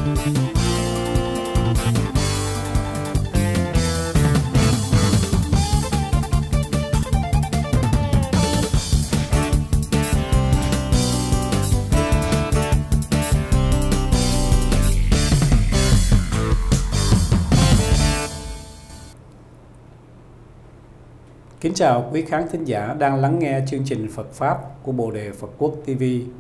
Kính chào quý khán thính giả đang lắng nghe chương trình Phật Pháp của Bồ Đề Phật Quốc TV.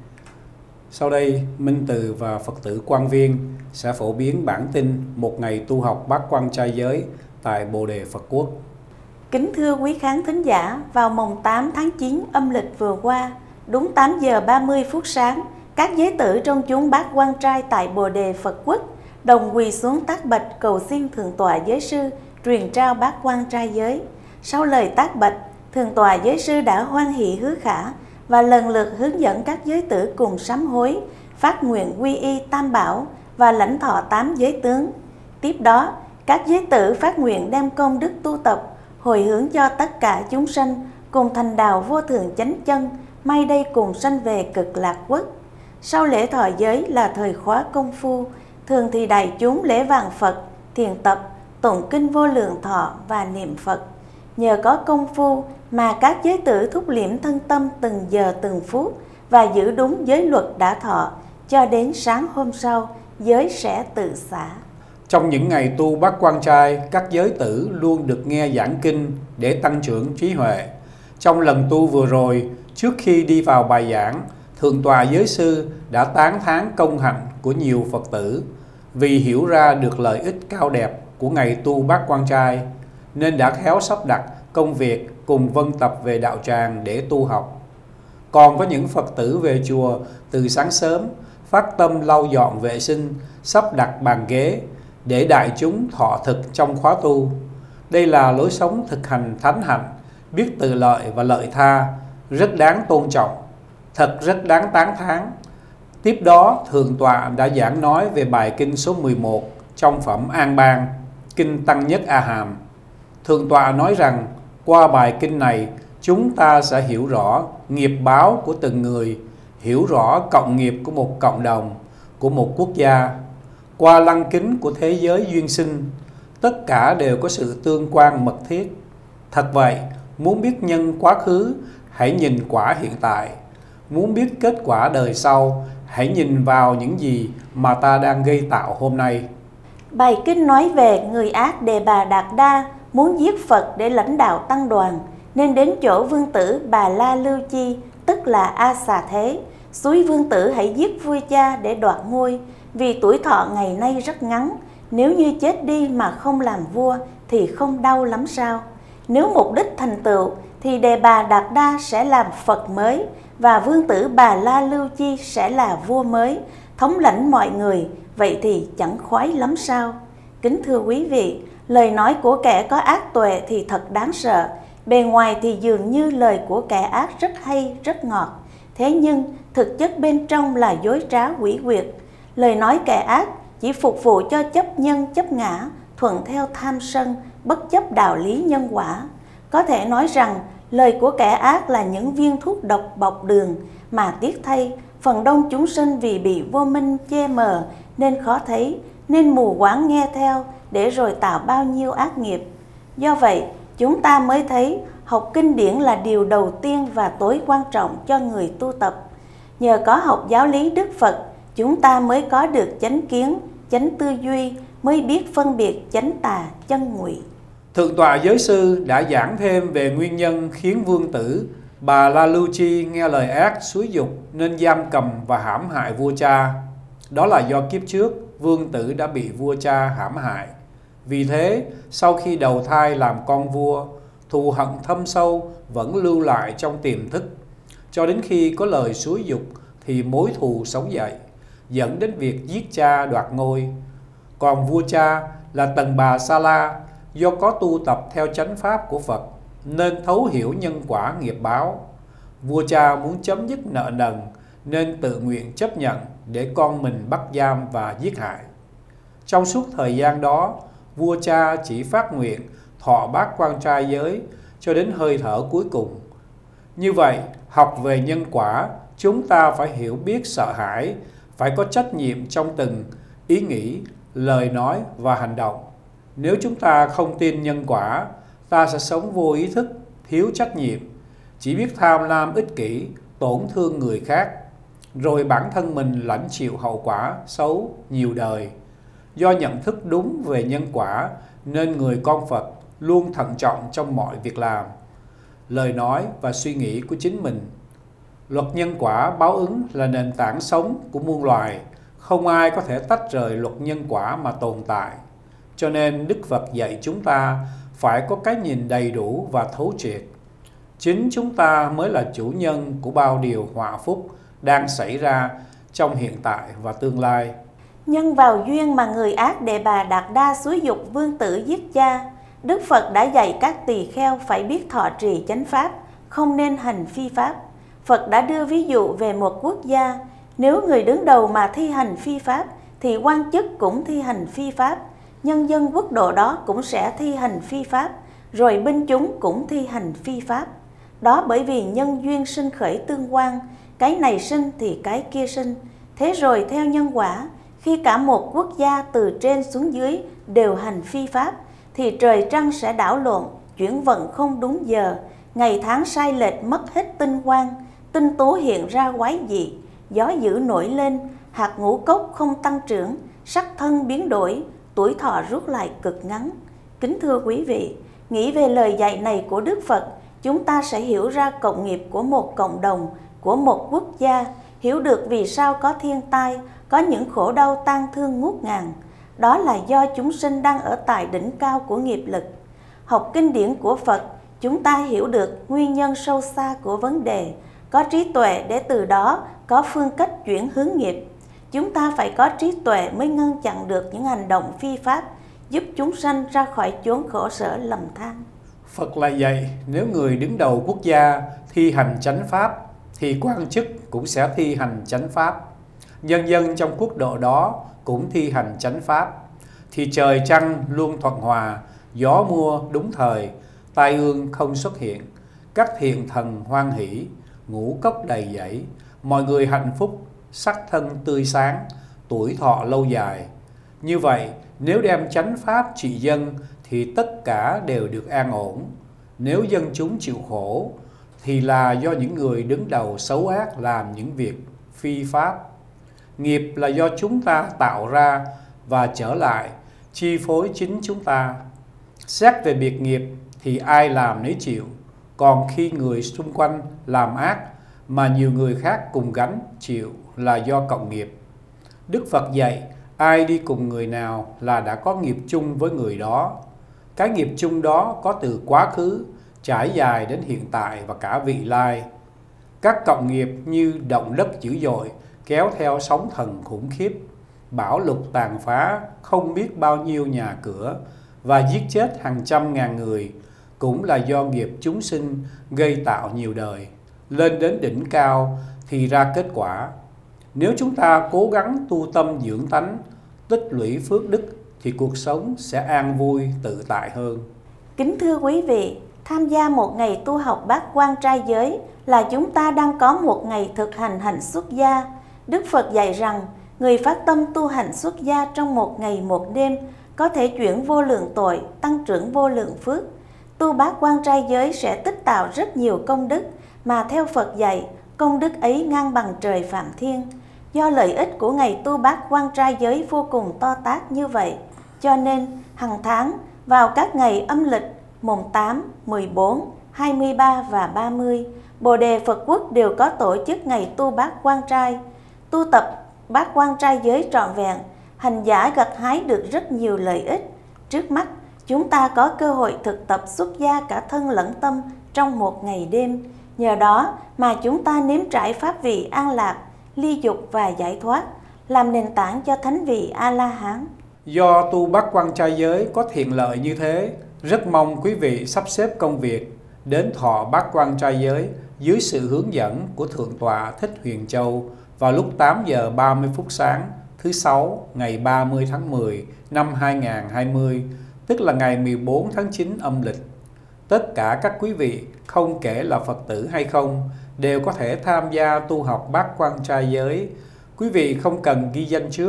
Sau đây, Minh Từ và Phật tử Quang Viên sẽ phổ biến bản tin một ngày tu học bát quan trai giới tại Bồ Đề Phật Quốc. Kính thưa quý khán thính giả, vào mùng 8 tháng 9 âm lịch vừa qua, đúng 8 giờ 30 phút sáng, các giới tử trong chốn bát quan trai tại Bồ Đề Phật Quốc đồng quỳ xuống tác bạch cầu xin Thượng tọa Giới Sư truyền trao bát quan trai giới. Sau lời tác bạch, Thượng tọa Giới Sư đã hoan hỷ hứa khả và lần lượt hướng dẫn các giới tử cùng sám hối, phát nguyện quy y Tam Bảo và lãnh thọ 8 giới tướng. Tiếp đó, các giới tử phát nguyện đem công đức tu tập, hồi hướng cho tất cả chúng sanh cùng thành đạo vô thượng chánh chân, may đây cùng sanh về cực lạc quốc. Sau lễ thọ giới là thời khóa công phu, thường thì đại chúng lễ vàng Phật, thiền tập, tụng kinh vô lượng thọ và niệm Phật. Nhờ có công phu mà các giới tử thúc liễm thân tâm từng giờ từng phút và giữ đúng giới luật đã thọ, cho đến sáng hôm sau giới sẽ tự xả. Trong những ngày tu bát quan trai, các giới tử luôn được nghe giảng kinh để tăng trưởng trí huệ. Trong lần tu vừa rồi, trước khi đi vào bài giảng, Thượng tọa Giới Sư đã tán thán công hạnh của nhiều Phật tử vì hiểu ra được lợi ích cao đẹp của ngày tu bát quan trai, nên đã khéo sắp đặt công việc cùng vân tập về đạo tràng để tu học. Còn có những Phật tử về chùa từ sáng sớm, phát tâm lau dọn vệ sinh, sắp đặt bàn ghế để đại chúng thọ thực trong khóa tu. Đây là lối sống thực hành thánh hạnh, biết tự lợi và lợi tha, rất đáng tôn trọng, thật rất đáng tán thán. Tiếp đó, Thượng tọa đã giảng nói về bài kinh số 11 trong phẩm An Bang, kinh Tăng Nhất A Hàm. Thượng tọa nói rằng, qua bài kinh này, chúng ta sẽ hiểu rõ nghiệp báo của từng người, hiểu rõ cộng nghiệp của một cộng đồng, của một quốc gia. Qua lăng kính của thế giới duyên sinh, tất cả đều có sự tương quan mật thiết. Thật vậy, muốn biết nhân quá khứ, hãy nhìn quả hiện tại. Muốn biết kết quả đời sau, hãy nhìn vào những gì mà ta đang gây tạo hôm nay. Bài kinh nói về người ác Đề Bà Đạt Đa muốn giết Phật để lãnh đạo tăng đoàn, nên đến chỗ vương tử Bà La Lưu Chi, tức là A Xà Thế, xúi vương tử hãy giết vua cha để đoạt ngôi, vì tuổi thọ ngày nay rất ngắn, nếu như chết đi mà không làm vua thì không đau lắm sao? Nếu mục đích thành tựu thì Đề Bà Đạt Đa sẽ làm Phật mới và vương tử Bà La Lưu Chi sẽ là vua mới, thống lãnh mọi người, vậy thì chẳng khoái lắm sao? Kính thưa quý vị, lời nói của kẻ có ác tuệ thì thật đáng sợ. Bề ngoài thì dường như lời của kẻ ác rất hay, rất ngọt. Thế nhưng thực chất bên trong là dối trá quỷ quyệt. Lời nói kẻ ác chỉ phục vụ cho chấp nhân chấp ngã, thuận theo tham sân, bất chấp đạo lý nhân quả. Có thể nói rằng lời của kẻ ác là những viên thuốc độc bọc đường, mà tiếc thay, phần đông chúng sinh vì bị vô minh che mờ nên khó thấy, nên mù quáng nghe theo, để rồi tạo bao nhiêu ác nghiệp. Do vậy, chúng ta mới thấy học kinh điển là điều đầu tiên và tối quan trọng cho người tu tập. Nhờ có học giáo lý Đức Phật, chúng ta mới có được chánh kiến, chánh tư duy, mới biết phân biệt chánh tà, chân ngụy. Thượng tọa Giới Sư đã giảng thêm về nguyên nhân khiến vương tử Bà La Lưu Chi nghe lời ác xúi dục nên giam cầm và hãm hại vua cha. Đó là do kiếp trước vương tử đã bị vua cha hãm hại. Vì thế, sau khi đầu thai làm con vua, thù hận thâm sâu vẫn lưu lại trong tiềm thức. Cho đến khi có lời xúi dục thì mối thù sống dậy, dẫn đến việc giết cha đoạt ngôi. Còn vua cha là Tần Bà Sa La, do có tu tập theo chánh pháp của Phật nên thấu hiểu nhân quả nghiệp báo. Vua cha muốn chấm dứt nợ nần nên tự nguyện chấp nhận để con mình bắt giam và giết hại. Trong suốt thời gian đó, vua cha chỉ phát nguyện thọ bát quan trai giới cho đến hơi thở cuối cùng. Như vậy, học về nhân quả, chúng ta phải hiểu biết sợ hãi, phải có trách nhiệm trong từng ý nghĩ, lời nói và hành động. Nếu chúng ta không tin nhân quả, ta sẽ sống vô ý thức, thiếu trách nhiệm, chỉ biết tham lam ích kỷ, tổn thương người khác, rồi bản thân mình lãnh chịu hậu quả xấu nhiều đời. Do nhận thức đúng về nhân quả nên người con Phật luôn thận trọng trong mọi việc làm, lời nói và suy nghĩ của chính mình. Luật nhân quả báo ứng là nền tảng sống của muôn loài, không ai có thể tách rời luật nhân quả mà tồn tại. Cho nên Đức Phật dạy chúng ta phải có cái nhìn đầy đủ và thấu triệt. Chính chúng ta mới là chủ nhân của bao điều họa phúc đang xảy ra trong hiện tại và tương lai. Nhân vào duyên mà người ác Đề Bà Đạt Đa xúi dục vương tử giết cha, Đức Phật đã dạy các tỳ kheo phải biết thọ trì chánh pháp, không nên hành phi pháp. Phật đã đưa ví dụ về một quốc gia, nếu người đứng đầu mà thi hành phi pháp, thì quan chức cũng thi hành phi pháp, nhân dân quốc độ đó cũng sẽ thi hành phi pháp, rồi binh chúng cũng thi hành phi pháp. Đó bởi vì nhân duyên sinh khởi tương quan, cái này sinh thì cái kia sinh. Thế rồi theo nhân quả, khi cả một quốc gia từ trên xuống dưới đều hành phi pháp, thì trời trăng sẽ đảo lộn, chuyển vận không đúng giờ, ngày tháng sai lệch mất hết tinh quang, tinh tố hiện ra quái dị, gió dữ nổi lên, hạt ngũ cốc không tăng trưởng, sắc thân biến đổi, tuổi thọ rút lại cực ngắn. Kính thưa quý vị, nghĩ về lời dạy này của Đức Phật, chúng ta sẽ hiểu ra cộng nghiệp của một cộng đồng, của một quốc gia, hiểu được vì sao có thiên tai, có những khổ đau tang thương ngút ngàn. Đó là do chúng sinh đang ở tại đỉnh cao của nghiệp lực. Học kinh điển của Phật, chúng ta hiểu được nguyên nhân sâu xa của vấn đề, có trí tuệ để từ đó có phương cách chuyển hướng nghiệp. Chúng ta phải có trí tuệ mới ngăn chặn được những hành động phi pháp, giúp chúng sanh ra khỏi chốn khổ sở lầm than. Phật lại dạy nếu người đứng đầu quốc gia thi hành chánh pháp, thì quan chức cũng sẽ thi hành chánh pháp. Nhân dân trong quốc độ đó cũng thi hành chánh pháp, thì trời trăng luôn thuận hòa, gió mưa đúng thời, tai ương không xuất hiện, các thiện thần hoan hỷ, ngũ cốc đầy dẫy, mọi người hạnh phúc, sắc thân tươi sáng, tuổi thọ lâu dài. Như vậy, nếu đem chánh pháp trị dân thì tất cả đều được an ổn. Nếu dân chúng chịu khổ thì là do những người đứng đầu xấu ác làm những việc phi pháp. Nghiệp là do chúng ta tạo ra và trở lại chi phối chính chúng ta. Xét về biệt nghiệp thì ai làm nấy chịu, còn khi người xung quanh làm ác mà nhiều người khác cùng gánh chịu là do cộng nghiệp. Đức Phật dạy ai đi cùng người nào là đã có nghiệp chung với người đó. Cái nghiệp chung đó có từ quá khứ, trải dài đến hiện tại và cả vị lai. Các cộng nghiệp như động đất dữ dội kéo theo sóng thần khủng khiếp, bão lụt tàn phá không biết bao nhiêu nhà cửa và giết chết hàng trăm ngàn người, cũng là do nghiệp chúng sinh gây tạo nhiều đời. Lên đến đỉnh cao thì ra kết quả. Nếu chúng ta cố gắng tu tâm dưỡng tánh, tích lũy phước đức thì cuộc sống sẽ an vui tự tại hơn. Kính thưa quý vị, tham gia một ngày tu học bát quan trai giới là chúng ta đang có một ngày thực hành hạnh xuất gia. Đức Phật dạy rằng người phát tâm tu hành xuất gia trong một ngày một đêm có thể chuyển vô lượng tội, tăng trưởng vô lượng phước. Tu bát quan trai giới sẽ tích tạo rất nhiều công đức, mà theo Phật dạy, công đức ấy ngang bằng trời Phạm Thiên. Do lợi ích của ngày tu bát quan trai giới vô cùng to tát như vậy, cho nên hàng tháng vào các ngày âm lịch mùng 8, 14, 23 và 30, Bồ Đề Phật Quốc đều có tổ chức ngày tu bát quan trai. Tu tập bát quan trai giới trọn vẹn, hành giả gặt hái được rất nhiều lợi ích. Trước mắt, chúng ta có cơ hội thực tập xuất gia cả thân lẫn tâm trong một ngày đêm. Nhờ đó mà chúng ta nếm trải pháp vị an lạc, ly dục và giải thoát, làm nền tảng cho thánh vị A-la-hán. Do tu bát quan trai giới có thiện lợi như thế, rất mong quý vị sắp xếp công việc đến thọ bát quan trai giới dưới sự hướng dẫn của Thượng tọa Thích Huyền Châu vào lúc 8 giờ 30 phút sáng thứ Sáu ngày 30 tháng 10 năm 2020, tức là ngày 14 tháng 9 âm lịch. Tất cả các quý vị, không kể là Phật tử hay không, đều có thể tham gia tu học bát quan trai giới. Quý vị không cần ghi danh trước,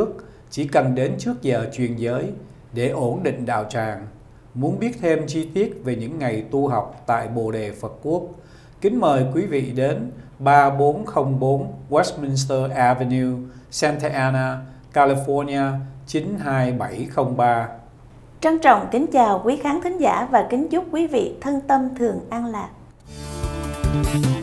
chỉ cần đến trước giờ truyền giới để ổn định đạo tràng. Muốn biết thêm chi tiết về những ngày tu học tại Bồ Đề Phật Quốc, kính mời quý vị đến 3404 Westminster Avenue, Santa Ana, California 92703. Trân trọng kính chào quý khán thính giả và kính chúc quý vị thân tâm thường an lạc.